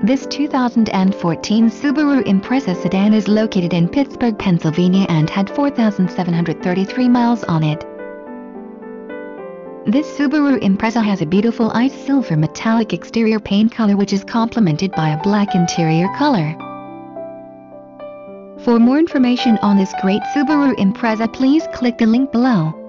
This 2014 Subaru Impreza sedan is located in Pittsburgh, Pennsylvania and had 4,733 miles on it. This Subaru Impreza has a beautiful ice silver metallic exterior paint color which is complemented by a black interior color. For more information on this great Subaru Impreza, please click the link below.